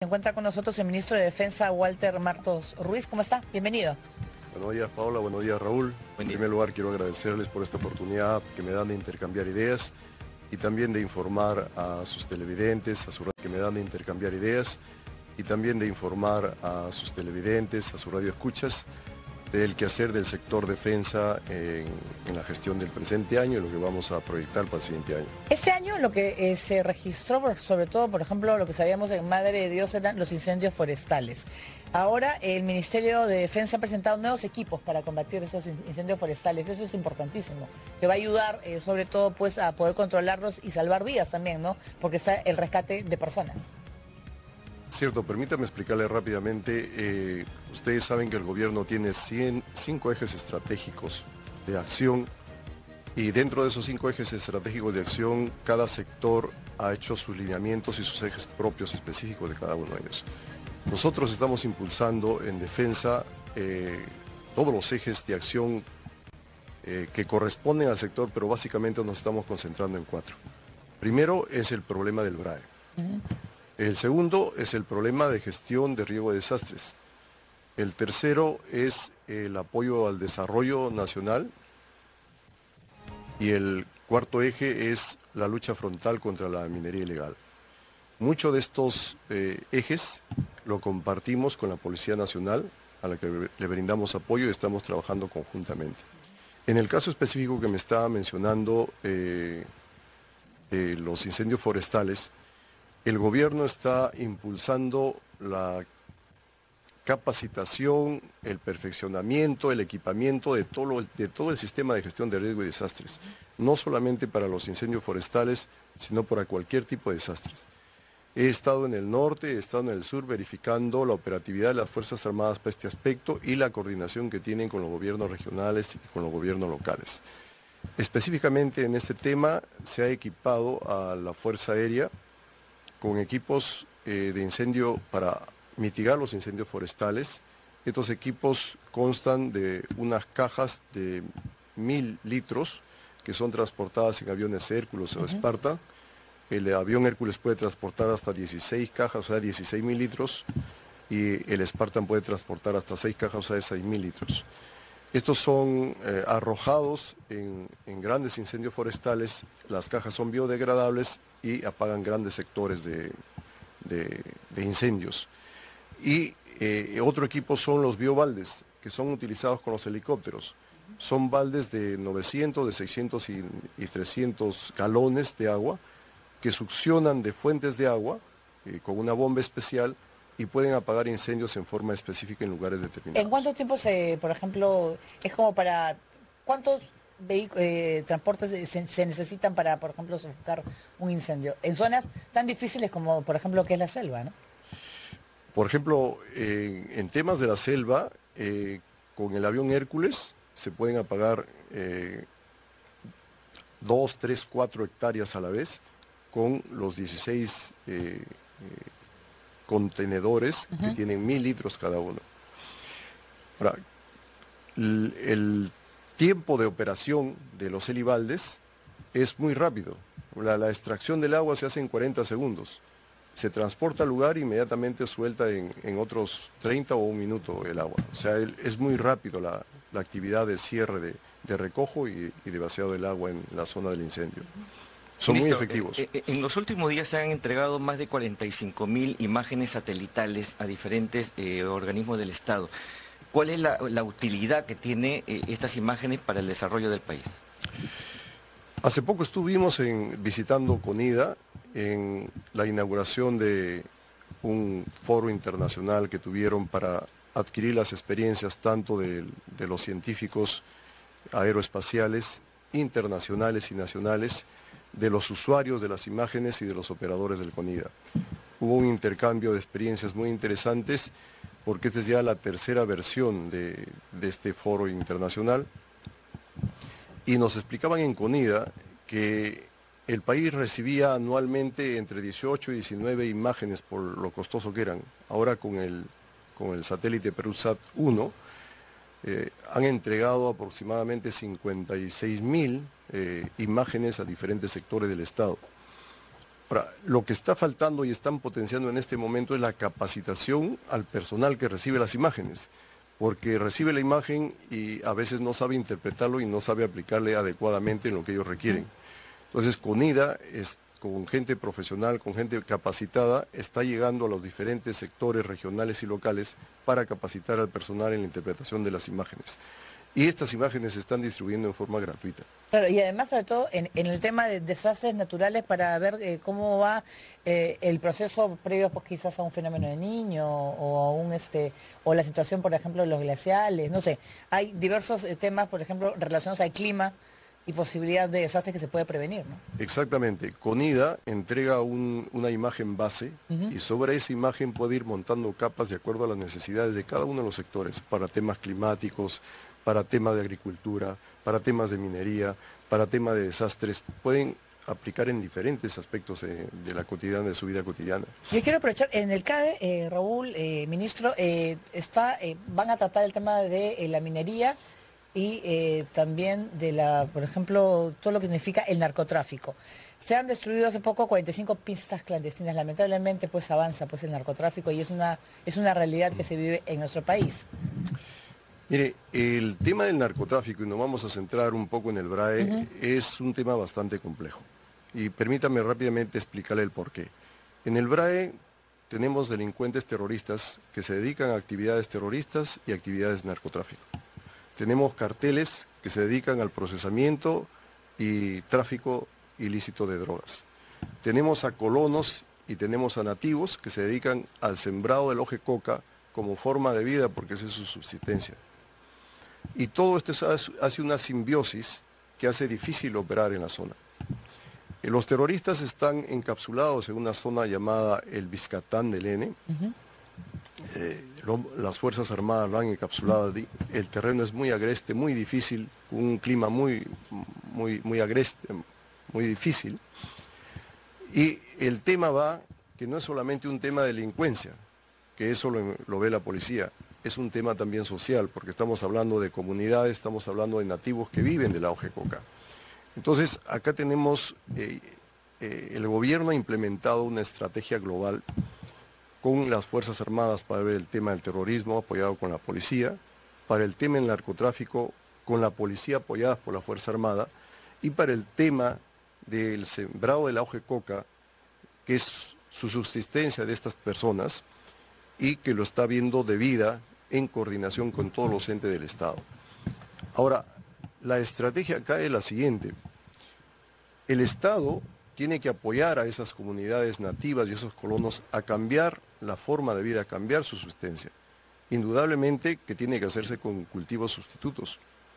Se encuentra con nosotros el ministro de Defensa, Walter Martos Ruiz. ¿Cómo está? Bienvenido. Buenos días, Paula. Buenos días, Raúl. En primer lugar, quiero agradecerles por esta oportunidad que me dan de intercambiar ideas y también de informar a sus televidentes, a su radioescuchas del quehacer del sector defensa en la gestión del presente año y lo que vamos a proyectar para el siguiente año. Este año lo que se registró, sobre todo, por ejemplo, lo que sabíamos en Madre de Dios eran los incendios forestales. Ahora el Ministerio de Defensa ha presentado nuevos equipos para combatir esos incendios forestales. Eso es importantísimo, que va a ayudar sobre todo pues a poder controlarlos y salvar vidas también, ¿no? Porque está el rescate de personas. Cierto, permítame explicarle rápidamente. Ustedes saben que el gobierno tiene 5 ejes estratégicos de acción y dentro de esos 5 ejes estratégicos de acción, cada sector ha hecho sus lineamientos y sus ejes propios específicos de cada uno de ellos. Nosotros estamos impulsando en defensa todos los ejes de acción que corresponden al sector, pero básicamente nos estamos concentrando en 4. Primero es el problema del BRAE. El segundo es el problema de gestión de riesgo de desastres. El tercero es el apoyo al desarrollo nacional. Y el cuarto eje es la lucha frontal contra la minería ilegal. Muchos de estos ejes lo compartimos con la Policía Nacional, a la que le brindamos apoyo y estamos trabajando conjuntamente. En el caso específico que me estaba mencionando, los incendios forestales, el gobierno está impulsando la capacitación, el perfeccionamiento, el equipamiento de todo el sistema de gestión de riesgo y desastres. No solamente para los incendios forestales, sino para cualquier tipo de desastres. He estado en el norte, he estado en el sur verificando la operatividad de las Fuerzas Armadas para este aspecto y la coordinación que tienen con los gobiernos regionales y con los gobiernos locales. Específicamente en este tema se ha equipado a la Fuerza Aérea con equipos de incendio para mitigar los incendios forestales. Estos equipos constan de unas cajas de 1000 litros que son transportadas en aviones Hércules o Esparta. El avión Hércules puede transportar hasta 16 cajas, o sea, 16.000 litros, y el Spartan puede transportar hasta 6 cajas, o sea, 6.000 litros. Estos son arrojados en grandes incendios forestales. Las cajas son biodegradables y apagan grandes sectores de incendios. Y otro equipo son los biobaldes, que son utilizados con los helicópteros. Son baldes de 900, de 600 y 300 galones de agua que succionan de fuentes de agua con una bomba especial y pueden apagar incendios en forma específica en lugares determinados. ¿En cuánto tiempo por ejemplo, es como para, cuántos transportes se necesitan para, por ejemplo, sofocar un incendio? En zonas tan difíciles como, por ejemplo, que es la selva, ¿no? Por ejemplo, en temas de la selva, con el avión Hércules se pueden apagar 2, 3, 4 hectáreas a la vez con los 16 contenedores que tienen 1000 litros cada uno. Ahora, el tiempo de operación de los helibaldes es muy rápido. La extracción del agua se hace en 40 segundos. Se transporta al lugar e inmediatamente suelta en otros 30 o 1 minuto el agua. O sea, es muy rápido la actividad de cierre de recojo y de vaciado del agua en la zona del incendio. Son Ministro, muy efectivos. En los últimos días se han entregado más de 45.000 imágenes satelitales a diferentes organismos del Estado. ¿Cuál es la utilidad que tiene estas imágenes para el desarrollo del país? Hace poco estuvimos visitando CONIDA en la inauguración de un foro internacional que tuvieron para adquirir las experiencias tanto de los científicos aeroespaciales internacionales y nacionales, de los usuarios de las imágenes y de los operadores del CONIDA. Hubo un intercambio de experiencias muy interesantes porque esta es ya la tercera versión de este foro internacional y nos explicaban en CONIDA que el país recibía anualmente entre 18 y 19 imágenes por lo costoso que eran. Ahora con el satélite Perusat 1 han entregado aproximadamente 56.000 imágenes a diferentes sectores del Estado. Ahora, lo que está faltando y están potenciando en este momento es la capacitación al personal que recibe las imágenes, porque recibe la imagen y a veces no sabe interpretarlo y no sabe aplicarle adecuadamente en lo que ellos requieren. Entonces, CONIDA, con gente profesional, con gente capacitada, está llegando a los diferentes sectores regionales y locales para capacitar al personal en la interpretación de las imágenes. Y estas imágenes se están distribuyendo en forma gratuita. Claro, y además, sobre todo, en el tema de desastres naturales, para ver cómo va el proceso previo, pues quizás a un fenómeno de Niño, o a o la situación, por ejemplo, de los glaciales, no sé. Hay diversos temas, por ejemplo, relacionados al clima y posibilidad de desastres que se puede prevenir, ¿no? Exactamente. CONIDA entrega una imagen base y sobre esa imagen puede ir montando capas de acuerdo a las necesidades de cada uno de los sectores, para temas climáticos, para temas de agricultura, para temas de minería, para temas de desastres. Pueden aplicar en diferentes aspectos de su vida cotidiana. Yo quiero aprovechar, en el CADE, Raúl, ministro, van a tratar el tema de la minería y también por ejemplo, todo lo que significa el narcotráfico. Se han destruido hace poco 45 pistas clandestinas. Lamentablemente, pues avanza pues el narcotráfico y es una realidad que se vive en nuestro país. Mire, el tema del narcotráfico, y nos vamos a centrar un poco en el BRAE, es un tema bastante complejo. Y permítame rápidamente explicarle el porqué. En el BRAE tenemos delincuentes terroristas que se dedican a actividades terroristas y actividades de narcotráfico. Tenemos carteles que se dedican al procesamiento y tráfico ilícito de drogas. Tenemos a colonos y tenemos a nativos que se dedican al sembrado del hoja de coca como forma de vida, porque esa es su subsistencia. Y todo esto hace una simbiosis que hace difícil operar en la zona. Los terroristas están encapsulados en una zona llamada el Biscatán del N. Las Fuerzas Armadas lo han encapsulado allí. El terreno es muy agreste, muy difícil, un clima muy agreste, muy difícil. Y el tema va que no es solamente un tema de delincuencia, que eso lo ve la policía. Es un tema también social, porque estamos hablando de comunidades, estamos hablando de nativos que viven de la hoja de coca. Entonces, acá tenemos, el gobierno ha implementado una estrategia global con las Fuerzas Armadas para ver el tema del terrorismo, apoyado con la policía, para el tema del narcotráfico, con la policía apoyada por la Fuerza Armada, y para el tema del sembrado de la hoja de coca, que es su subsistencia de estas personas, y que lo está viendo de vida en coordinación con todos los entes del Estado. Ahora, la estrategia acá es la siguiente. El Estado tiene que apoyar a esas comunidades nativas y esos colonos a cambiar la forma de vida, a cambiar su subsistencia. Indudablemente que tiene que hacerse con cultivos sustitutos.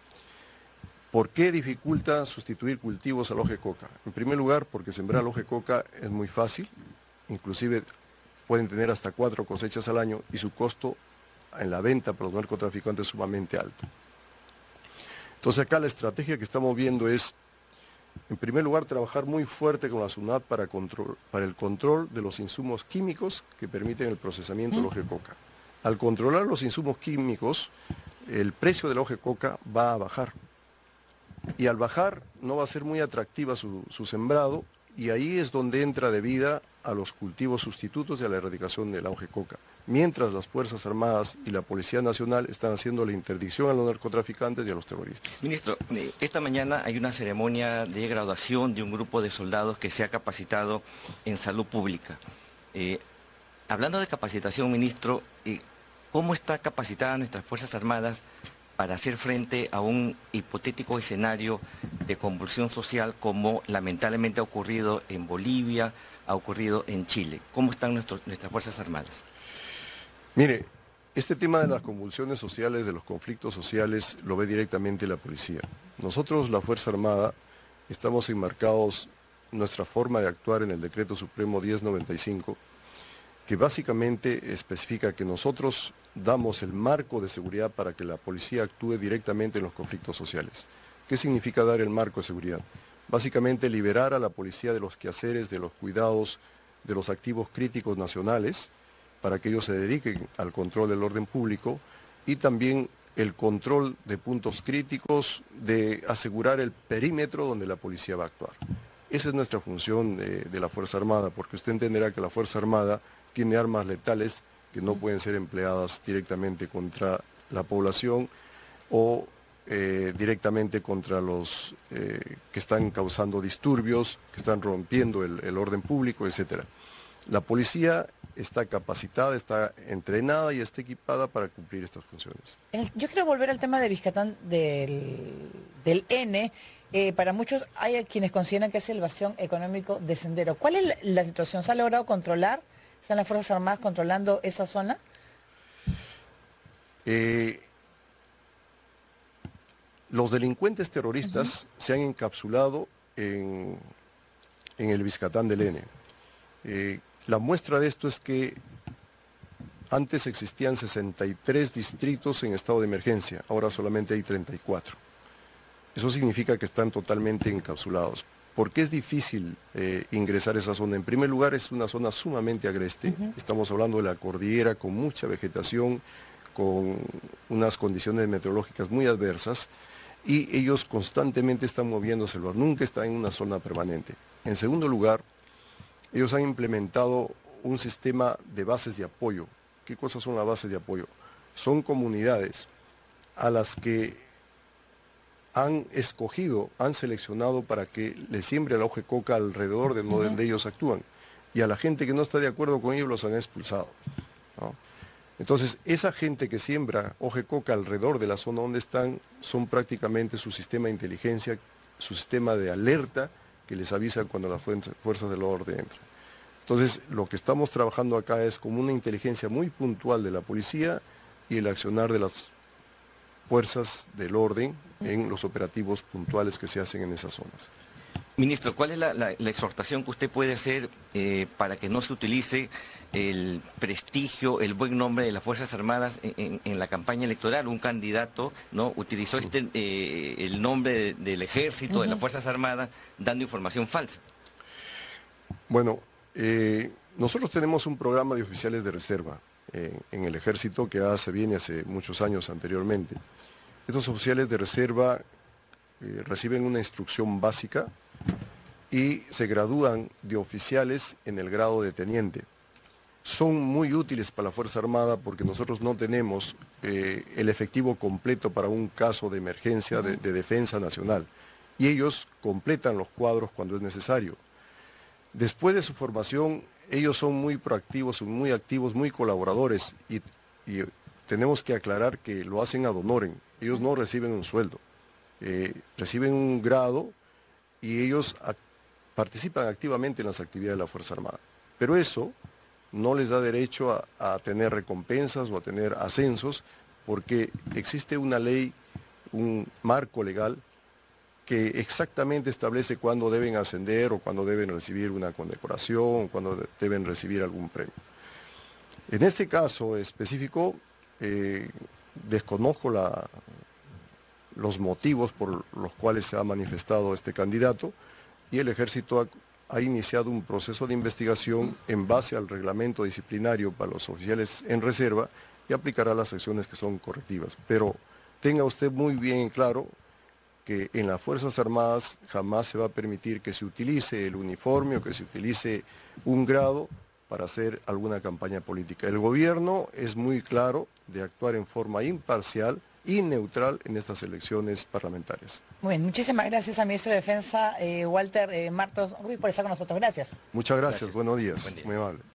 ¿Por qué dificulta sustituir cultivos al hoja de coca? En primer lugar, porque sembrar el hoja de coca es muy fácil, inclusive pueden tener hasta 4 cosechas al año y su costo en la venta para los narcotraficantes es sumamente alto. Entonces acá la estrategia que estamos viendo es, en primer lugar, trabajar muy fuerte con la SUNAT para el control de los insumos químicos que permiten el procesamiento del hoja de coca. Al controlar los insumos químicos, el precio del hoja de coca va a bajar. Y al bajar no va a ser muy atractiva su sembrado, y ahí es donde entra de vida a los cultivos sustitutos y a la erradicación del hoja de coca. Mientras las Fuerzas Armadas y la Policía Nacional están haciendo la interdicción a los narcotraficantes y a los terroristas. Ministro, esta mañana hay una ceremonia de graduación de un grupo de soldados que se ha capacitado en salud pública. Hablando de capacitación, ministro, ¿cómo está capacitada nuestras Fuerzas Armadas para hacer frente a un hipotético escenario de convulsión social como lamentablemente ha ocurrido en Bolivia, ha ocurrido en Chile? ¿Cómo están nuestras Fuerzas Armadas? Mire, este tema de las convulsiones sociales, de los conflictos sociales, lo ve directamente la policía. Nosotros, la Fuerza Armada, estamos enmarcados nuestra forma de actuar en el Decreto Supremo 1095, que básicamente especifica que nosotros damos el marco de seguridad para que la policía actúe directamente en los conflictos sociales. ¿Qué significa dar el marco de seguridad? Básicamente liberar a la policía de los quehaceres, de los cuidados, de los activos críticos nacionales, para que ellos se dediquen al control del orden público, y también el control de puntos críticos, de asegurar el perímetro donde la policía va a actuar. esa es nuestra función de la Fuerza Armada, porque usted entenderá que la Fuerza Armada tiene armas letales que no pueden ser empleadas directamente contra la población o directamente contra los que están causando disturbios, que están rompiendo el orden público, etc. La policía está capacitada, está entrenada y está equipada para cumplir estas funciones. Yo quiero volver al tema de Vizcatán del N. Para muchos hay quienes consideran que es el bastión económico de Sendero. ¿Cuál es la situación? ¿Se ha logrado controlar? ¿Están las Fuerzas Armadas controlando esa zona? Los delincuentes terroristas se han encapsulado en el Vizcatán del N. La muestra de esto es que antes existían 63 distritos en estado de emergencia, ahora solamente hay 34. Eso significa que están totalmente encapsulados. ¿Por qué es difícil ingresar a esa zona? En primer lugar, es una zona sumamente agreste. Estamos hablando de la cordillera con mucha vegetación, con unas condiciones meteorológicas muy adversas, y ellos constantemente están moviéndose, nunca están en una zona permanente. En segundo lugar, ellos han implementado un sistema de bases de apoyo. ¿Qué cosas son las bases de apoyo? Son comunidades a las que han escogido, han seleccionado para que les siembre la hoja de coca alrededor de donde ellos actúan. Y a la gente que no está de acuerdo con ellos los han expulsado, ¿no? Entonces, esa gente que siembra hoja de coca alrededor de la zona donde están, son prácticamente su sistema de inteligencia, su sistema de alerta que les avisa cuando las fuerzas del orden entran. Entonces, lo que estamos trabajando acá es como una inteligencia muy puntual de la policía y el accionar de las fuerzas del orden en los operativos puntuales que se hacen en esas zonas. Ministro, ¿cuál es la exhortación que usted puede hacer para que no se utilice el prestigio, el buen nombre de las Fuerzas Armadas en la campaña electoral? Un candidato, ¿no?, utilizó el nombre del Ejército, de las Fuerzas Armadas, dando información falsa. Bueno, nosotros tenemos un programa de oficiales de reserva en el Ejército que viene hace muchos años anteriormente. Estos oficiales de reserva reciben una instrucción básica y se gradúan de oficiales en el grado de teniente. Son muy útiles para la Fuerza Armada porque nosotros no tenemos el efectivo completo para un caso de emergencia de defensa nacional y ellos completan los cuadros cuando es necesario. Después de su formación, ellos son muy proactivos, son muy activos, muy colaboradores y tenemos que aclarar que lo hacen ad honorem. Ellos no reciben un sueldo, reciben un grado y ellos participan activamente en las actividades de la Fuerza Armada. Pero eso no les da derecho a tener recompensas o a tener ascensos porque existe una ley, un marco legal que exactamente establece cuándo deben ascender o cuándo deben recibir una condecoración o cuándo deben recibir algún premio. En este caso específico, desconozco los motivos por los cuales se ha manifestado este candidato y el Ejército ha iniciado un proceso de investigación en base al reglamento disciplinario para los oficiales en reserva y aplicará las acciones que son correctivas. Pero tenga usted muy bien claro que en las Fuerzas Armadas jamás se va a permitir que se utilice el uniforme o que se utilice un grado para hacer alguna campaña política. El gobierno es muy claro de actuar en forma imparcial y neutral en estas elecciones parlamentarias. Muy bien, muchísimas gracias al ministro de Defensa, Walter Martos Ruiz, por estar con nosotros. Gracias. Muchas gracias. Buenos días. Buen día. Muy amable.